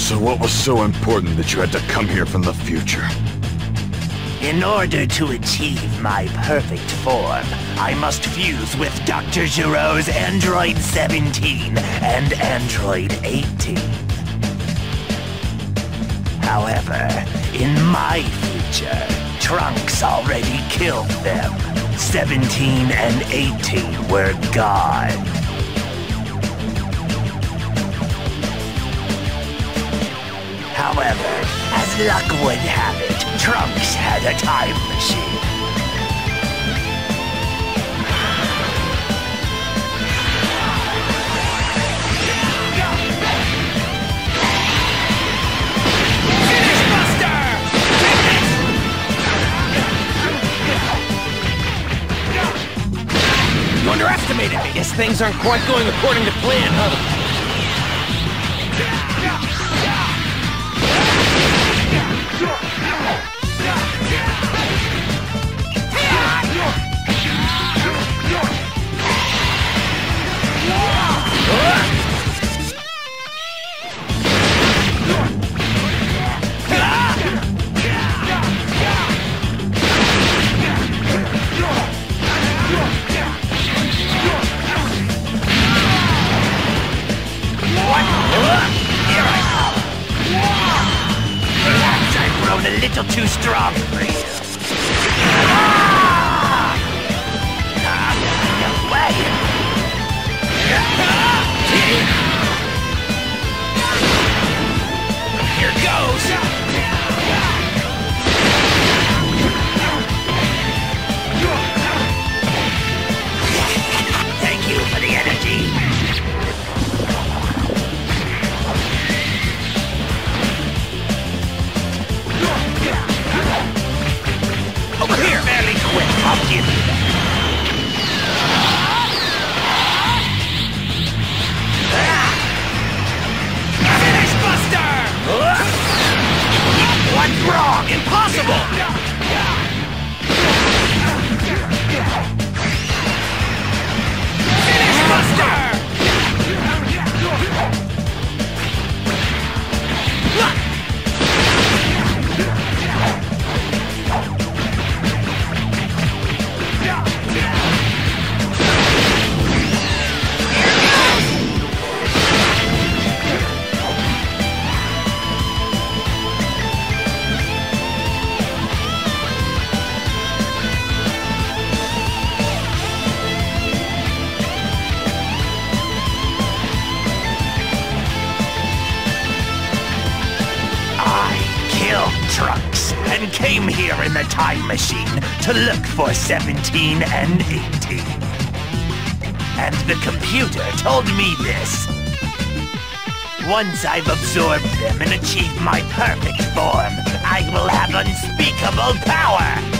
So what was so important that you had to come here from the future? In order to achieve my perfect form, I must fuse with Dr. Giroux's Android 17 and Android 18. However, in my future, Trunks already killed them. 17 and 18 were gone. However, as luck would have it, Trunks had a time machine. Finish Buster! You underestimated me. Guess things aren't quite going according to plan, huh? A little too strong for you. Here goes. Thank you for the energy. Over here! Fairly quick, I'll give you that. Finish Buster! What's wrong? Impossible! Finish Buster! Trunks and came here in the time machine to look for 17 and 18. And the computer told me this. Once I've absorbed them and achieved my perfect form, I will have unspeakable power.